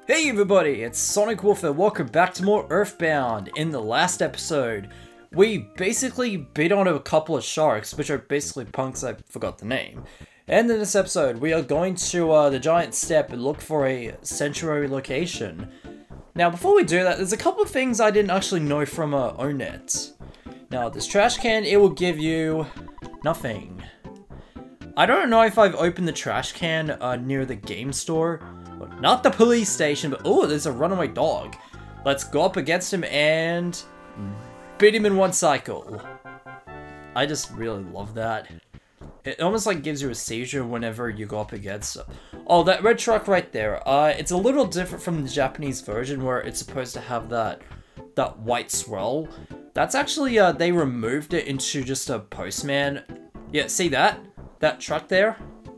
Hey everybody, it's Sonic Warfare. Welcome back to more Earthbound. In the last episode, we basically beat on a couple of sharks, which are basically punks. I forgot the name. And in this episode, we are going to the Giant Step and look for a sanctuary location. Now, before we do that, there's a couple of things I didn't actually know from ONET. Now, this trash can, it will give you nothing. I don't know if I've opened the trash can near the game store. Not the police station, but oh, there's a runaway dog. Let's go up against him and beat him in one cycle. I just really love that. It almost like gives you a seizure whenever you go up against him. Oh, that red truck right there. It's a little different from the Japanese version where it's supposed to have that white swirl. That's actually, they removed it into just a postman. Yeah, see that? That truck there?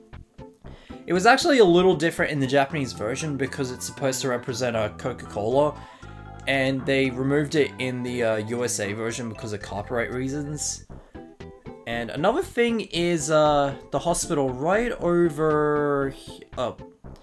It was actually a little different in the Japanese version because it's supposed to represent a Coca-Cola, and they removed it in the USA version because of copyright reasons. And another thing is the hospital right over here. Oh.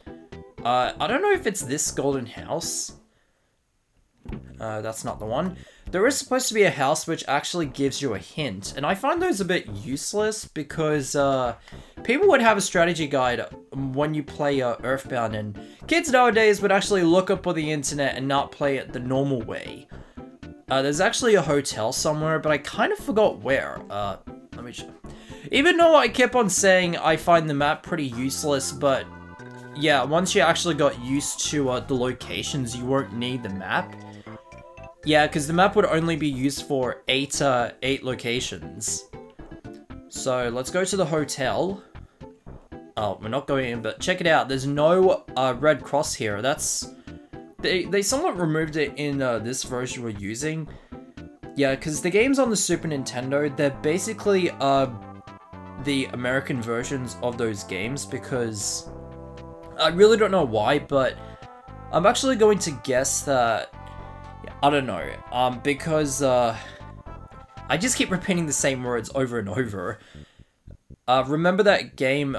I don't know if it's this golden house. That's not the one. There is supposed to be a house which actually gives you a hint, and I find those a bit useless because people would have a strategy guide when you play Earthbound, and kids nowadays would actually look up on the internet and not play it the normal way. There's actually a hotel somewhere, but I kind of forgot where. Let me show. Even though I kept on saying I find the map pretty useless, but yeah, once you actually got used to the locations, you won't need the map. Yeah, because the map would only be used for 8 locations. So, let's go to the hotel. Oh, we're not going in, but check it out. There's no red cross here. That's... They somewhat removed it in this version we're using. Yeah, because the games on the Super Nintendo, they're basically the American versions of those games, because... I really don't know why, but I'm actually going to guess that... I don't know, because, I just keep repeating the same words over and over. Remember that game,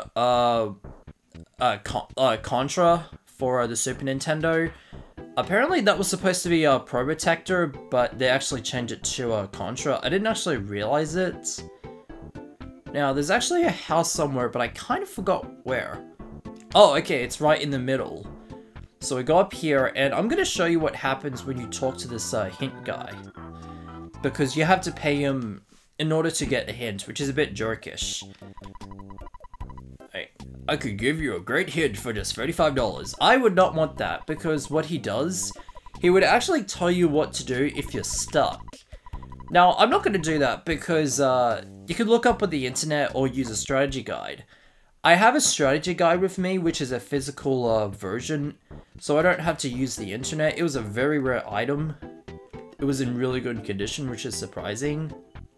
Contra for the Super Nintendo? Apparently that was supposed to be a Probotector, but they actually changed it to Contra. I didn't actually realize it. Now, there's actually a house somewhere, but I kind of forgot where. Oh, okay, it's right in the middle. So we go up here, and I'm going to show you what happens when you talk to this hint guy. Because you have to pay him in order to get a hint, which is a bit jerkish. Hey, I could give you a great hint for just $35. I would not want that, because what he does, he would actually tell you what to do if you're stuck. Now, I'm not going to do that, because you could look up on the internet or use a strategy guide. I have a strategy guide with me, which is a physical version, so I don't have to use the internet. It was a very rare item. It was in really good condition, which is surprising.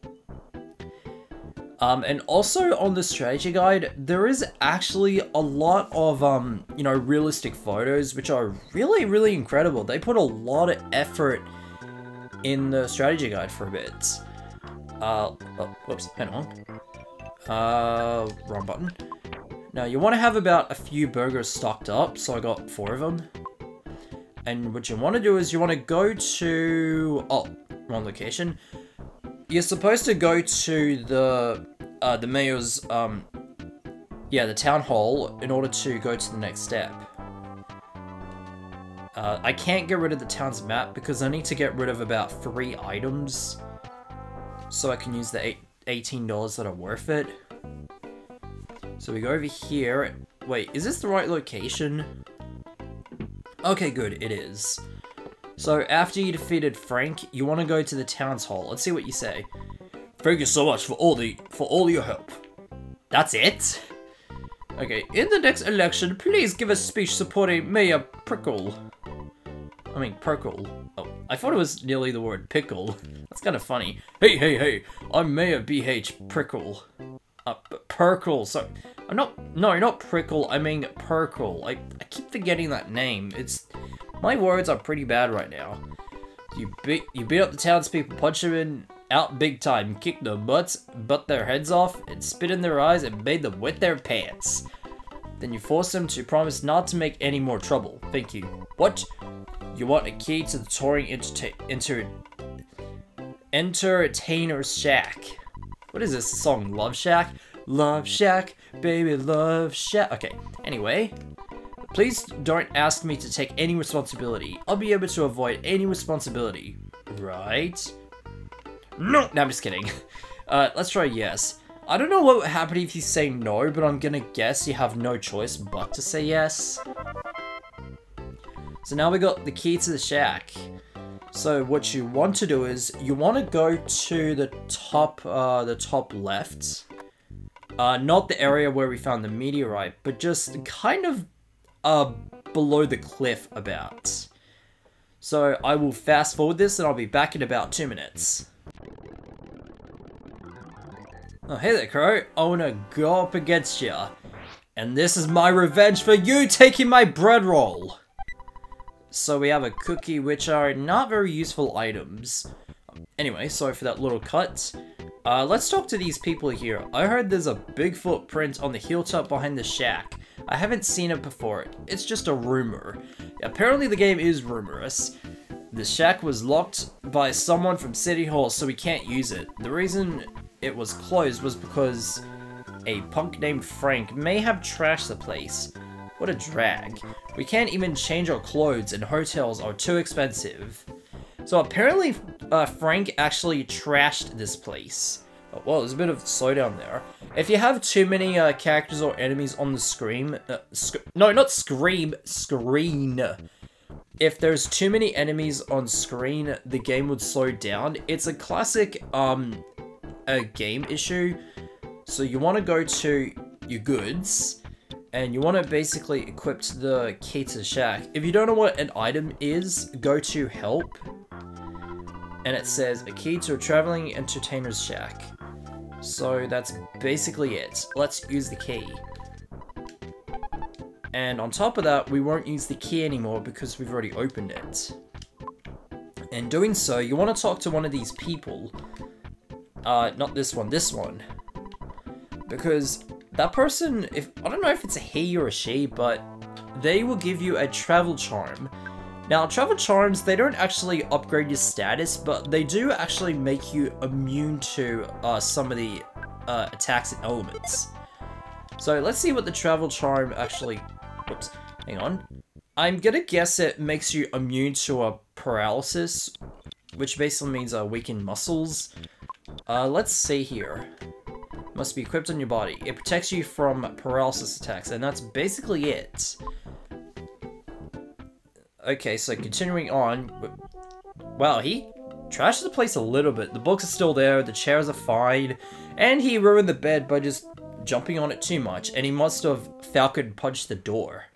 And also on the strategy guide, there is actually a lot of, you know, realistic photos, which are really, really incredible. They put a lot of effort in the strategy guide for a bit. Oh, whoops, hang on. Wrong button. Now, you want to have about a few burgers stocked up, so I got 4 of them. And what you want to do is you want to go to... Oh, wrong location. You're supposed to go to the mayor's, yeah, the town hall in order to go to the next step. I can't get rid of the town's map because I need to get rid of about 3 items so I can use the $18 that are worth it. So we go over here. Wait, is this the right location? Okay, good, it is. So after you defeated Frank, you want to go to the town's hall. Let's see what you say. Thank you so much for all your help. That's it? Okay, in the next election, please give a speech supporting Mayor Prickle. I mean, Perkle. Oh, I thought it was nearly the word pickle. That's kind of funny. Hey, I'm Mayor B.H. Prickle. Perkle, sorry. No, not Prickle, I mean Perkle. I keep forgetting that name. My words are pretty bad right now. You beat up the townspeople, punch them out big time, kick their butts, butt their heads off, and spit in their eyes and made them wet their pants. Then you force them to promise not to make any more trouble. Thank you. What? You want a key to the touring entertainer's shack? What is this song? Love Shack? Love Shack, baby, Love Shack. Okay, anyway. Please don't ask me to take any responsibility. I'll be able to avoid any responsibility. Right? No, I'm just kidding. Let's try yes. I don't know what would happen if you say no, but I'm gonna guess you have no choice but to say yes. So now we got the key to the shack. So what you want to do is, you want to go to the top left. Not the area where we found the meteorite, but just kind of below the cliff about. So I will fast forward this and I'll be back in about 2 minutes. Oh, hey there, Crow. I wanna go up against ya. And this is my revenge for you taking my bread roll. So we have a cookie, which are not very useful items. Anyway, sorry for that little cut. Let's talk to these people here. I heard there's a big footprint on the hilltop behind the shack. I haven't seen it before. It's just a rumor. Apparently the game is rumorous. The shack was locked by someone from City Hall, so we can't use it. The reason it was closed was because a punk named Frank may have trashed the place. What a drag. We can't even change our clothes and hotels are too expensive. So apparently Frank actually trashed this place. Oh, well, there's a bit of slowdown there. If you have too many characters or enemies on the screen, no, not screen. If there's too many enemies on screen, the game would slow down. It's a classic a game issue. So you want to go to your goods, and you want to basically equip the key to the shack. If you don't know what an item is, go to help, and it says a key to a traveling entertainer's shack. So that's basically it. Let's use the key. And on top of that, we won't use the key anymore because we've already opened it. In doing so, you want to talk to one of these people. Not this one, this one. Because that person, I don't know if it's a he or a she, but they will give you a travel charm. Now, travel charms, they don't actually upgrade your status, but they do actually make you immune to some of the attacks and elements. So let's see what the travel charm actually... Whoops, hang on. I'm gonna guess it makes you immune to a paralysis, which basically means weakened muscles. Let's see here. Must be equipped on your body. It protects you from paralysis attacks, and that's basically it. Okay, so continuing on. Wow, he trashed the place a little bit. The books are still there, the chairs are fine, and he ruined the bed by just jumping on it too much, and he must have Falcon punched the door.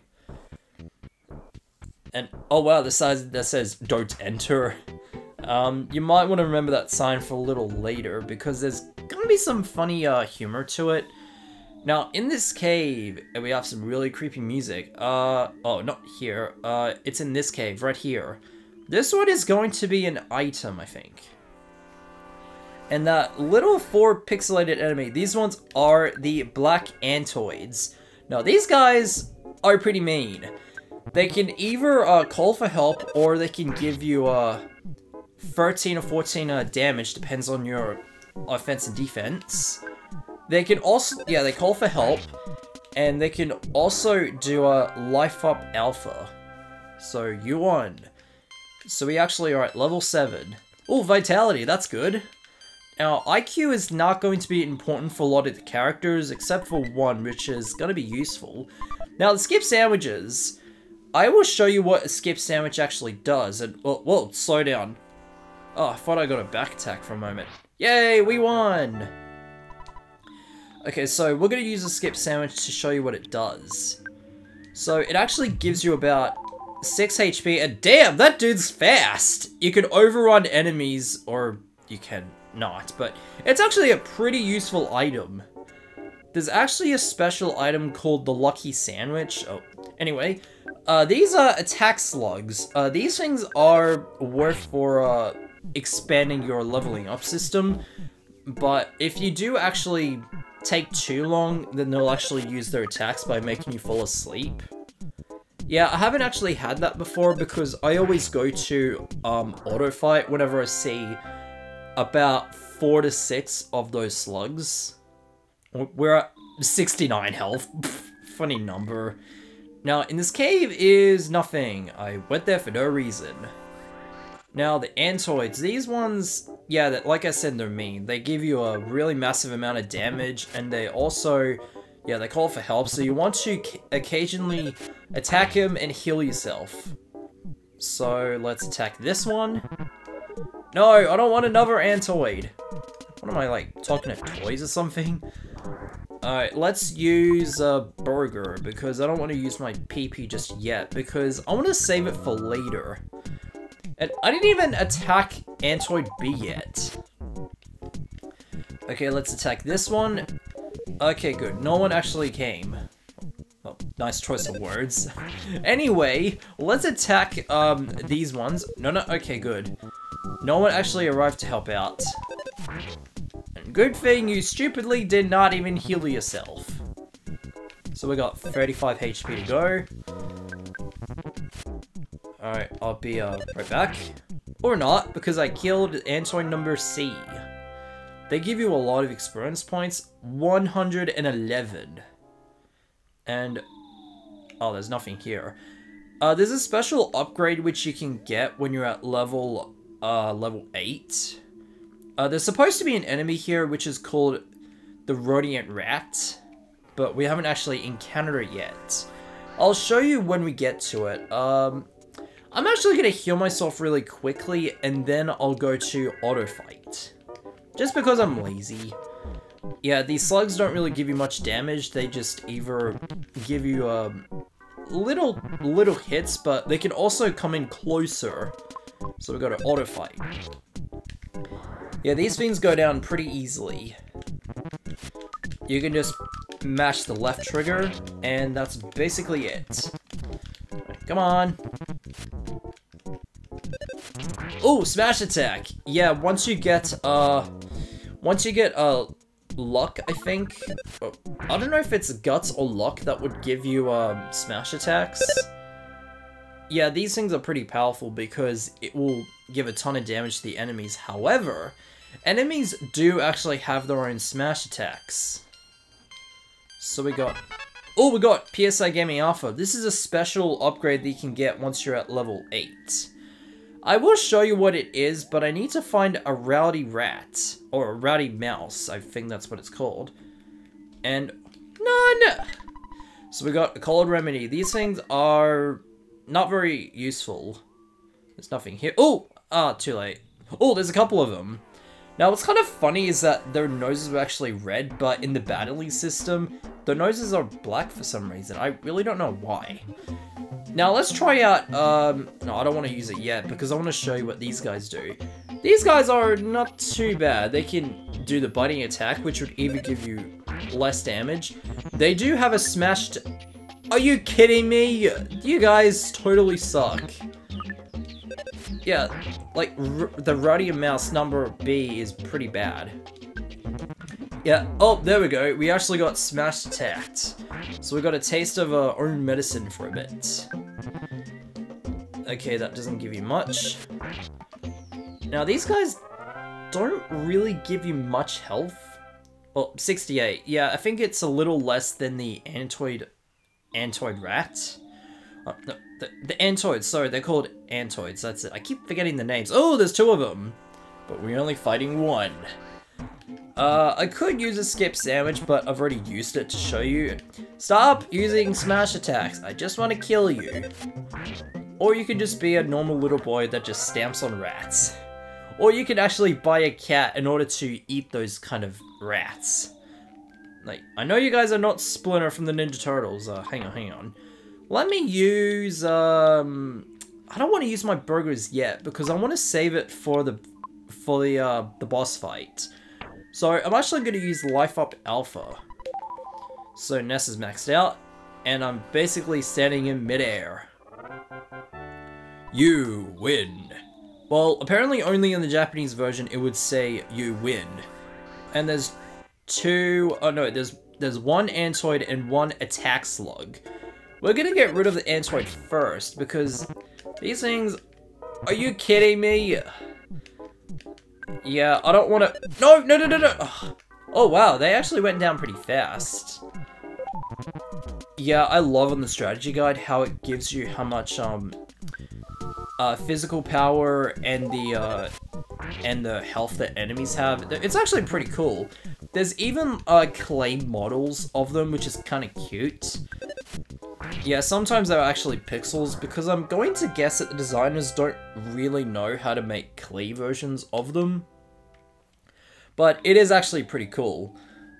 And, oh wow, the sign that says, "Don't enter." You might want to remember that sign for a little later, because there's gonna be some funny humor to it. Now, in this cave, we have some really creepy music. Oh, not here. It's in this cave, right here. This one is going to be an item, I think. And that little 4 pixelated enemy, these ones are the Black Antoids. Now, these guys are pretty mean. They can either call for help, or they can give you 13 or 14 damage, depends on your offense and defense. They can also, yeah, they call for help, and they can also do a life up alpha. So you won. So we actually are at level 7. Oh, vitality, that's good. Now, IQ is not going to be important for a lot of the characters, except for one, which is going to be useful. Now, the skip sandwiches, I will show you what a skip sandwich actually does. And, whoa, slow down. Oh, I thought I got a back attack for a moment. Yay, we won! Okay, so we're going to use a skip sandwich to show you what it does. So it actually gives you about 6 HP, and damn, that dude's fast! You can overrun enemies, or you can not, but it's actually a pretty useful item. There's actually a special item called the Lucky Sandwich. Oh, anyway, these are attack slugs. These things are worth for expanding your leveling up system, but if you do actually take too long, then they'll actually use their attacks by making you fall asleep. Yeah, I haven't actually had that before because I always go to auto fight whenever I see about 4 to 6 of those slugs. We're at 69 health. Funny number. Now, in this cave is nothing. I went there for no reason. Now, the Antoids, these ones, yeah, that, like I said, they're mean. They give you a really massive amount of damage, and they also, yeah, they call for help, so you want to occasionally attack him and heal yourself. So, let's attack this one. No, I don't want another Antoid. What am I, like, talking to toys or something? Alright, let's use a burger, because I don't want to use my PP just yet, because I want to save it for later. And I didn't even attack Antoid B yet. Okay, let's attack this one. Okay, good. No one actually came. Oh, nice choice of words. Anyway, let's attack these ones. No, okay, good. No one actually arrived to help out. And good thing you stupidly did not even heal yourself. So we got 35 HP to go. Alright, I'll be right back. Or not, because I killed Antoid number C. They give you a lot of experience points. 111. And... oh, there's nothing here. There's a special upgrade which you can get when you're at level 8. There's supposed to be an enemy here which is called the Radiant Rat. But we haven't actually encountered it yet. I'll show you when we get to it. I'm actually going to heal myself really quickly, and then I'll go to auto fight. Just because I'm lazy. Yeah, these slugs don't really give you much damage, they just either give you little hits, but they can also come in closer. So we got to auto fight. Yeah, these things go down pretty easily. You can just mash the left trigger, and that's basically it. Come on. Oh, smash attack. Yeah, once you get luck, I think. I don't know if it's guts or luck that would give you smash attacks. Yeah, these things are pretty powerful because it will give a ton of damage to the enemies. However, enemies do actually have their own smash attacks. So we got... oh, we got PSI Gaming Alpha. This is a special upgrade that you can get once you're at level 8. I will show you what it is, but I need to find a rowdy rat. Or a rowdy mouse, I think that's what it's called. And... none! So we got a cold remedy. These things are not very useful. There's nothing here. Oh! Ah, too late. Oh, there's a couple of them. Now, what's kind of funny is that their noses were actually red, but in the battling system, their noses are black for some reason. I really don't know why. Now, let's try out, no, I don't want to use it yet, because I want to show you what these guys do. These guys are not too bad. They can do the biting attack, which would even give you less damage. They do have a smashed... are you kidding me? You guys totally suck. Yeah, like, the Radiant Mouse number B is pretty bad. Yeah, oh, there we go. We actually got smash attacked. So we got a taste of our own medicine for a bit. Okay, that doesn't give you much. Now, these guys don't really give you much health. Well, 68. Yeah, I think it's a little less than the Antoid Rat. Oh, no, the Antoids, sorry, they're called Antoids, that's it. I keep forgetting the names. Oh, there's 2 of them. But we're only fighting 1. I could use a skip sandwich, but I've already used it to show you. Stop using smash attacks, I just want to kill you. Or you can just be a normal little boy that just stamps on rats. Or you can actually buy a cat in order to eat those kind of rats. Like, I know you guys are not Splinter from the Ninja Turtles, hang on. Let me use, I don't want to use my burgers yet, because I want to save it for the boss fight. So, I'm actually going to use Life Up Alpha. So, Ness is maxed out, and I'm basically standing in midair. You win. Well, apparently only in the Japanese version it would say, you win. And there's 2, oh no, there's 1 Antoid and 1 attack slug. we're gonna get rid of the Antoid first, because these things... Are you kidding me? Yeah, I don't want to... No, no, no, no, no! Oh, wow, they actually went down pretty fast. Yeah, I love on the strategy guide how it gives you how much, physical power and the health that enemies have. It's actually pretty cool. There's even, clay models of them, which is kind of cute. Yeah, sometimes they're actually pixels, because I'm going to guess that the designers don't really know how to make clay versions of them. But it is actually pretty cool.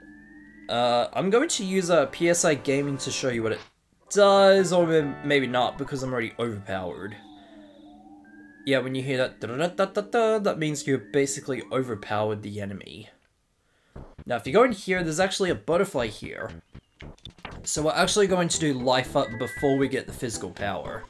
I'm going to use a PSI Gaming to show you what it does, or maybe not, because I'm already overpowered. Yeah, when you hear that da-da-da-da-da, that means you've basically overpowered the enemy. Now, if you go in here, there's actually a butterfly here. So we're actually going to do life up before we get the physical power.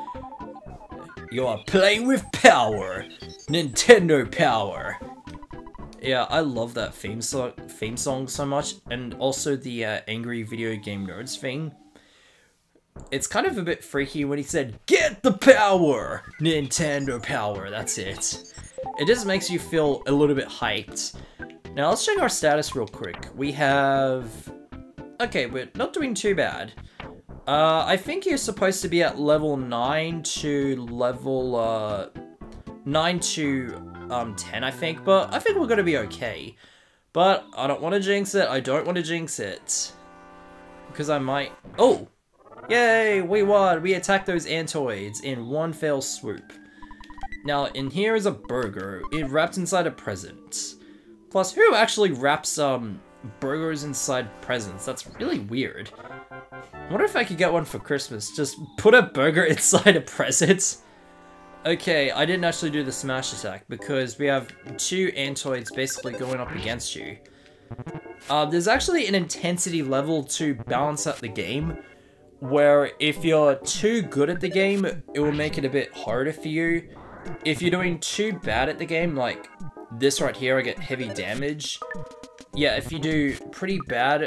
You are playing with power! Nintendo power! Yeah, I love that theme song so much, and also the Angry Video Game Nerds thing. It's kind of a bit freaky when he said, "Get the power! Nintendo power," that's it. It just makes you feel a little bit hyped. Now let's check our status real quick. We have... Okay, we're not doing too bad. I think you're supposed to be at level 9 to level 9 to 10, I think, but I think we're gonna be okay. But I don't want to jinx it. I don't want to jinx it, because I might... Oh! Yay! We won! We attacked those Antoids in one fell swoop. Now, in here is a burger. It wrapped inside a present. Plus, who actually wraps burgers inside presents? That's really weird. I wonder if I could get one for Christmas. Just put a burger inside a present. Okay, I didn't actually do the smash attack because we have two Antoids basically going up against you. There's actually an intensity level to balance out the game, where if you're too good at the game, it will make it a bit harder for you. If you're doing too bad at the game, like this right here, I get heavy damage. Yeah, if you do pretty bad,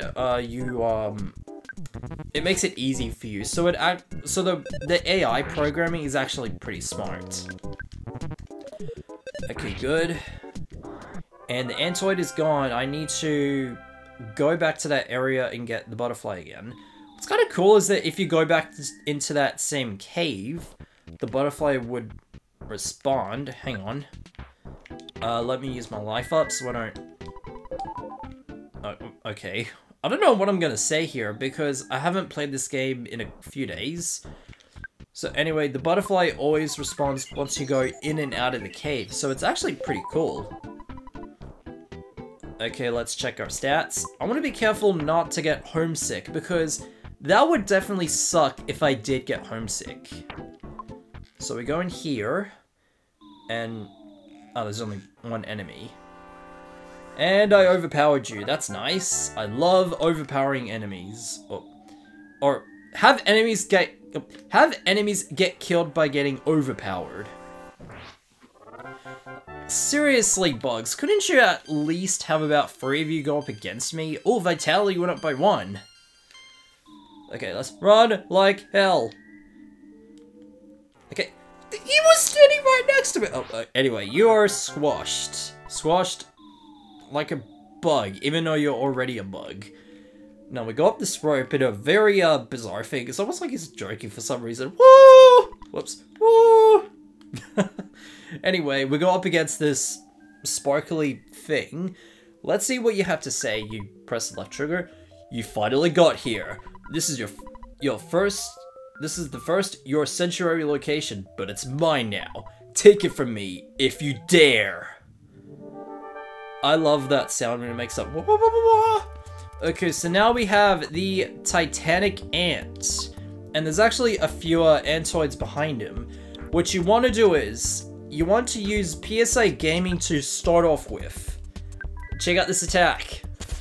it makes it easy for you. So the AI programming is actually pretty smart. Okay, good. And the Antoid is gone. I need to go back to that area and get the butterfly again. What's kind of cool is that if you go back into that same cave, the butterfly would respond. Hang on. Let me use my life up so I don't... okay. I don't know what I'm gonna say here because I haven't played this game in a few days. So anyway, the butterfly always responds once you go in and out of the cave, so it's actually pretty cool. Okay, let's check our stats. I want to be careful not to get homesick because that would definitely suck if I did get homesick. So we go in here, and... oh, there's only one enemy. And I overpowered you. That's nice. I love overpowering enemies. Or have enemies get killed by getting overpowered. Seriously, Bugs, couldn't you at least have about 3 of you go up against me? Oh, Vitality went up by 1. Okay, let's run like hell. Okay, he was standing right next to me. Oh, anyway, you are squashed. Squashed like a bug, even though you're already a bug. Now we go up this rope in a very bizarre thing. It's almost like he's joking for some reason. Woo! Whoops. Woo! Anyway, we go up against this sparkly thing. Let's see what you have to say. You press the left trigger. You finally got here. This is your first. This is the first your sanctuary location, but it's mine now. Take it from me if you dare. I love that sound when it makes up. Wah, wah, wah, wah, wah. Okay, so now we have the Titanic Ant, and there's actually a few Antoids behind him. What you want to do is you want to use PSI Gaming to start off with. Check out this attack.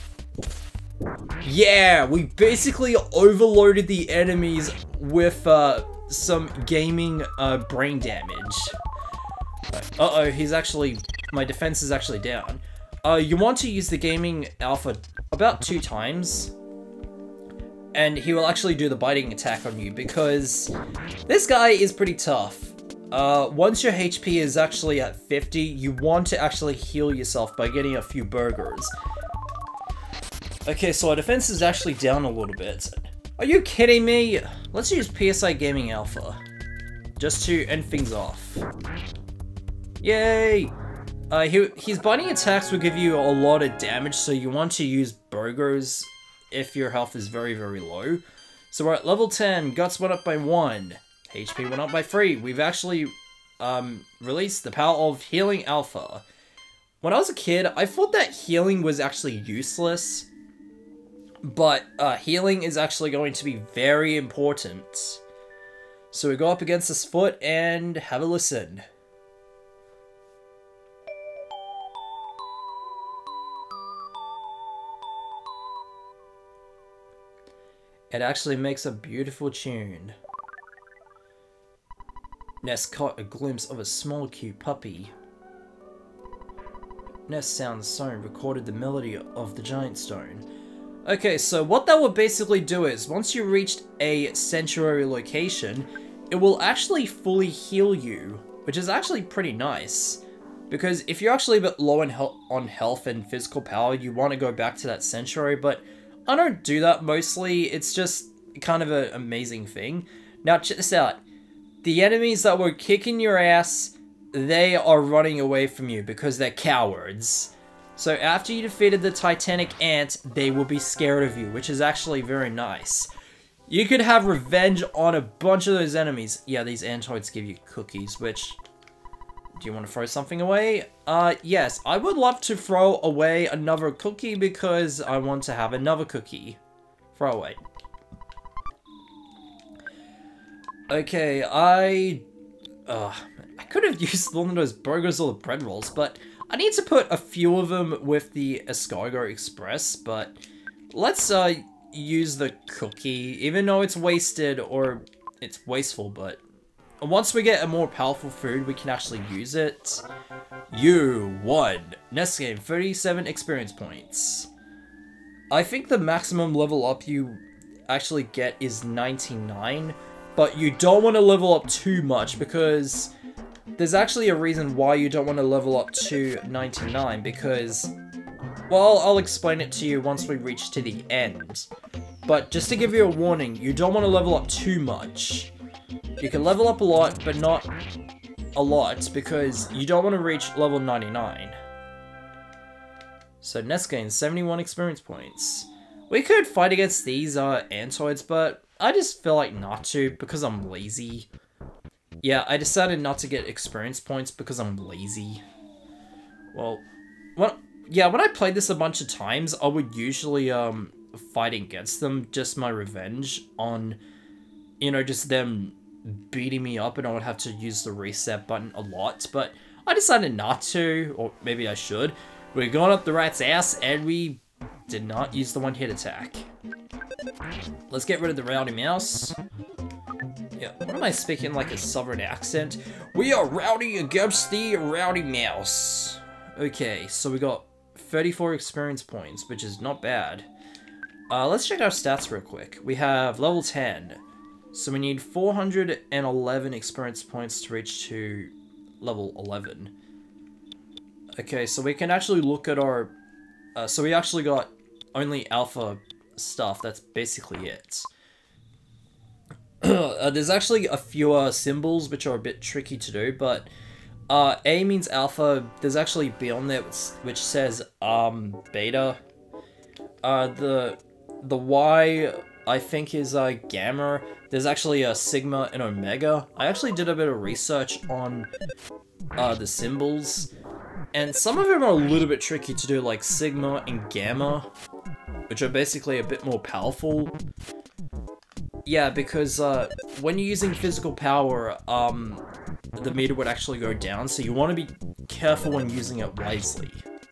Yeah, we basically overloaded the enemies with some gaming brain damage. Uh-oh, my defense is actually down. You want to use the gaming alpha about 2 times. and he will actually do the biting attack on you, because this guy is pretty tough. Once your HP is actually at 50, you want to actually heal yourself by getting a few burgers. Okay, so our defense is actually down a little bit. Are you kidding me? Let's use PSI Gaming Alpha, just to end things off. Yay! His biting attacks will give you a lot of damage, so you want to use burgers if your health is very, very low. So we're at level 10, Guts went up by 1, HP went up by 3. We've actually released the power of Healing Alpha. When I was a kid, I thought that healing was actually useless, but healing is actually going to be very important. So we go up against this foot and have a listen. It actually makes a beautiful tune. Ness caught a glimpse of a small cute puppy. Ness Sound Stone recorded the melody of the giant stone. Okay, so what that will basically do is, once you reached a sanctuary location, it will actually fully heal you, which is actually pretty nice. Because if you're actually a bit low on health and physical power, you want to go back to that sanctuary, but I don't do that mostly. It's just kind of an amazing thing. Now check this out. The enemies that were kicking your ass, they are running away from you because they're cowards. So after you defeated the Titanic Ant, they will be scared of you, which is actually very nice. You could have revenge on a bunch of those enemies. Yeah, these Antoids give you cookies, which... Do you want to throw something away? Yes, I would love to throw away another cookie because I want to have another cookie. Throw away. Okay, I could have used one of those burgers or the bread rolls, but I need to put a few of them with the Escargot Express, but let's use the cookie, even though it's wasted or it's wasteful, but once we get a more powerful food, we can actually use it. You won! Next game, 37 experience points. I think the maximum level up you actually get is 99, but you don't want to level up too much because there's actually a reason why you don't want to level up to 99 because, well, I'll explain it to you once we reach to the end. But just to give you a warning, you don't want to level up too much. You can level up a lot, but not a lot, because you don't want to reach level 99. So Ness gains 71 experience points. We could fight against these Antoids, but I just feel like not to, because I'm lazy. Yeah, I decided not to get experience points because I'm lazy. Well, when I played this a bunch of times, I would usually fight against them, just my revenge on, you know, just them beating me up, and I would have to use the reset button a lot, but I decided not to, or maybe I should. We're going up the rat's ass, and we did not use the one-hit attack. Let's get rid of the Rowdy Mouse. Yeah, what am I speaking like a southern accent? We are rowdy against the Rowdy Mouse. Okay, so we got 34 experience points, which is not bad. Let's check our stats real quick. We have level 10. So we need 411 experience points to reach to level 11. Okay, so we can actually look at our... so we actually got only alpha stuff, that's basically it. There's actually a few symbols which are a bit tricky to do, but A means alpha, there's actually B on there which says beta. The Y I think is gamma. There's actually a sigma and omega. I actually did a bit of research on the symbols, and some of them are a little bit tricky to do, like sigma and gamma, which are basically a bit more powerful. Yeah, because when you're using physical power, the meter would actually go down, so you want to be careful when using it wisely.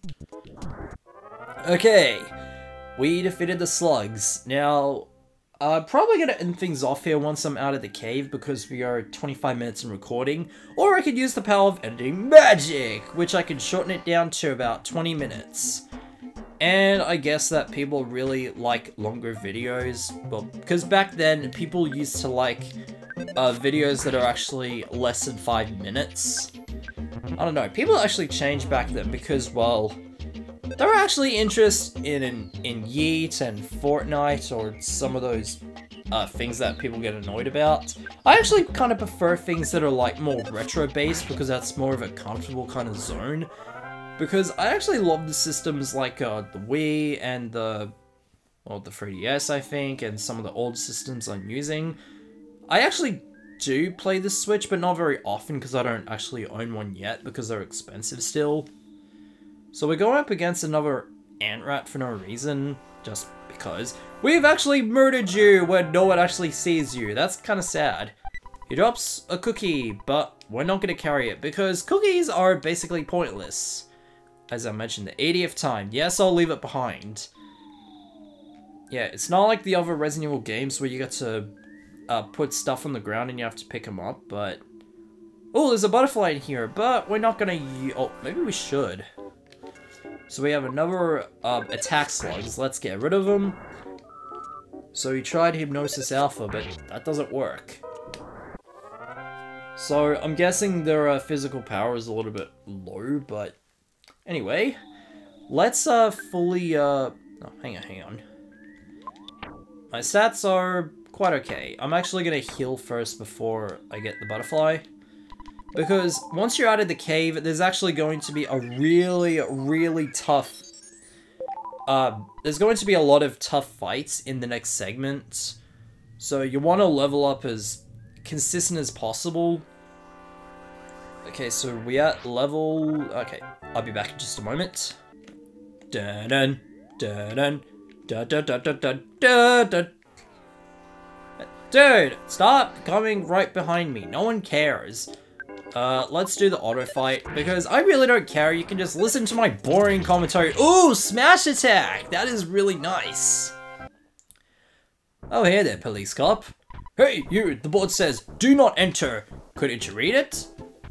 Okay, we defeated the slugs. Now, I'm probably going to end things off here once I'm out of the cave, because we are 25 minutes in recording, or I could use the power of ending magic, which I can shorten it down to about 20 minutes. And I guess that people really like longer videos. Well, because back then, people used to like videos that are actually less than 5 minutes. I don't know, people actually changed back then because, well, they were actually interested in Yeet and Fortnite or some of those things that people get annoyed about. I actually kind of prefer things that are like more retro based because that's more of a comfortable kind of zone. Because I actually love the systems like the Wii and the 3DS, I think, and some of the old systems I'm using. I actually do play the Switch, but not very often because I don't actually own one yet because they're expensive still. So we're going up against another ant rat for no reason, just because. We've actually murdered you when no one actually sees you. That's kind of sad. He drops a cookie, but we're not going to carry it because cookies are basically pointless. As I mentioned the 80th time. Yes, I'll leave it behind. Yeah, it's not like the other Resident Evil games where you get to put stuff on the ground and you have to pick them up, but... Oh, there's a butterfly in here, but we're not gonna oh, maybe we should. So we have another attack slugs. Let's get rid of them. So we tried Hypnosis Alpha, but that doesn't work. So I'm guessing their physical power is a little bit low, but... Anyway, let's fully oh, hang on. My stats are quite okay. I'm actually gonna heal first before I get the butterfly. Because once you're out of the cave, there's actually going to be a really tough... there's going to be a lot of tough fights in the next segment. So you want to level up as consistent as possible. Okay, so we're at level... Okay, I'll be back in just a moment. Dun-dun, dun-dun, dun-dun-dun-dun-dun-dun. Dude, stop coming right behind me. No one cares. Let's do the auto fight, because I really don't care. You can just listen to my boring commentary. Ooh, smash attack! That is really nice. Oh, hey there, police cop. Hey, you, the board says, do not enter. Couldn't you read it?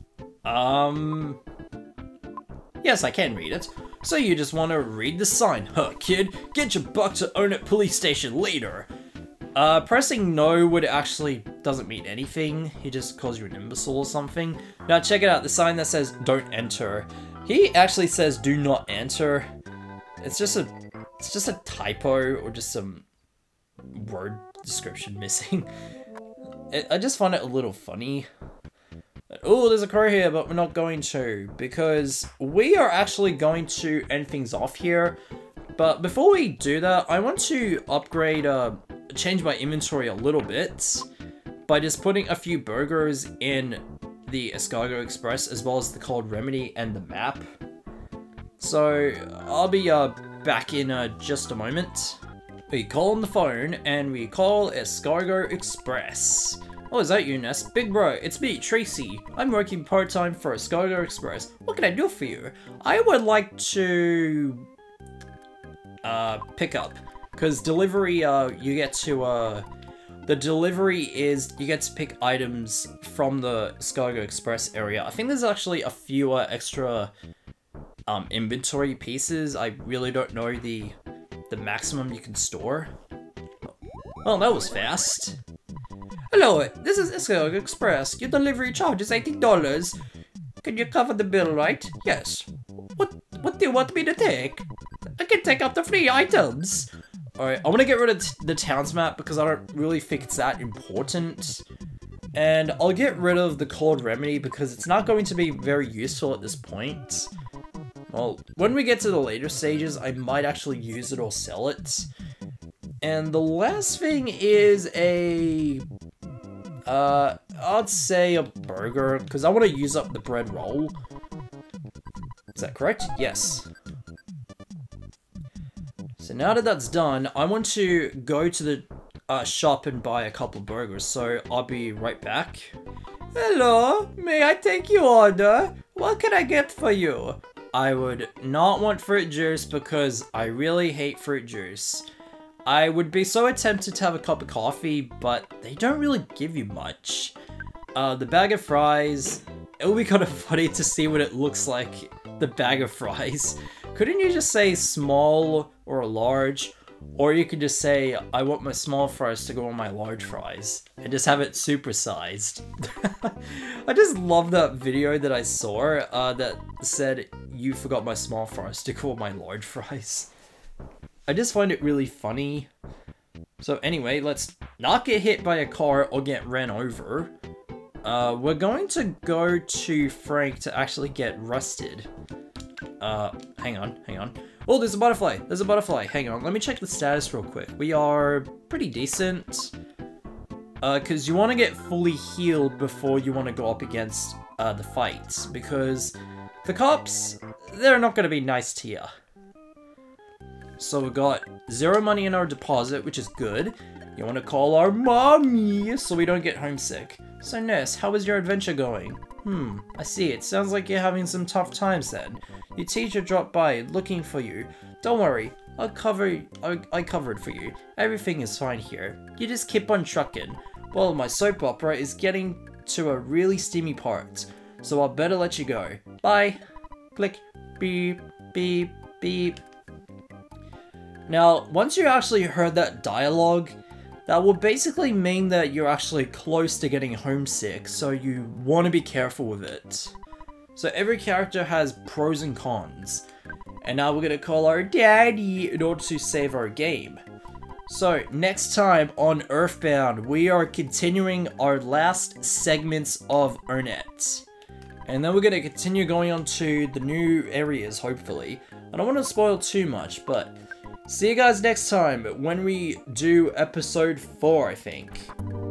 Yes, I can read it. So you just want to read the sign, huh, kid? Get your buck to Own It police station later. Pressing no would actually doesn't mean anything. He just calls you an imbecile or something. Now check it out, the sign that says don't enter. He actually says do not enter. It's just a typo or just some word description missing. I just find it a little funny. Oh, there's a crow here, but we're not going to, because we are actually going to end things off here. But before we do that, I want to upgrade, change my inventory a little bit by just putting a few burgers in the Escargot Express, as well as the Cold Remedy and the map. So, I'll be back in just a moment. We call on the phone, and we call Escargot Express. Oh, is that you, Ness? Big bro, it's me, Tracy. I'm working part-time for Escargot Express. What can I do for you? I would like to... pick up. Because delivery, you get to, the delivery is, you get to pick items from the Escargot Express area. I think there's actually a few extra, inventory pieces. I really don't know the maximum you can store. Well, that was fast. Hello, this is Escargot Express. Your delivery charge is $80. Can you cover the bill, right? Yes. What do you want me to take? I can take up to 3 items. Alright, I want to get rid of the towns map because I don't really think it's that important. And I'll get rid of the Cold Remedy because it's not going to be very useful at this point. Well, when we get to the later stages, I might actually use it or sell it. And the last thing is a... I'd say a burger, because I want to use up the bread roll. Is that correct? Yes. So now that that's done, I want to go to the shop and buy a couple burgers, so I'll be right back. Hello, may I take your order? What can I get for you? I would not want fruit juice because I really hate fruit juice. I would be so tempted to have a cup of coffee, but they don't really give you much. The bag of fries, it will be kind of funny to see what it looks like, the bag of fries. Couldn't you just say small or large? Or you could just say, I want my small fries to go on my large fries. And just have it supersized. I just love that video that I saw that said, you forgot my small fries to go on my large fries. I just find it really funny. So anyway, let's not get hit by a car or get ran over. We're going to go to Frank to actually get rusted. Hang on. Oh, there's a butterfly. There's a butterfly. Hang on. Let me check the status real quick. We are pretty decent. Because you want to get fully healed before you want to go up against the fights. Because the cops, they're not going to be nice to you. So we got 0 money in our deposit, which is good. You want to call our mommy so we don't get homesick. So nurse, how is your adventure going? I see. It sounds like you're having some tough times then. Your teacher dropped by looking for you. Don't worry, I covered for you. Everything is fine here. You just keep on trucking. Well, my soap opera is getting to a really steamy part, so I'll better let you go. Bye. Click. Beep, beep, beep. Now, once you actually heard that dialogue, that will basically mean that you're actually close to getting homesick, so you want to be careful with it. So every character has pros and cons. And now we're going to call our daddy in order to save our game. So next time on Earthbound, we are continuing our last segments of Onett. And then we're going to continue going on to the new areas, hopefully. I don't want to spoil too much, but see you guys next time when we do episode 4, I think.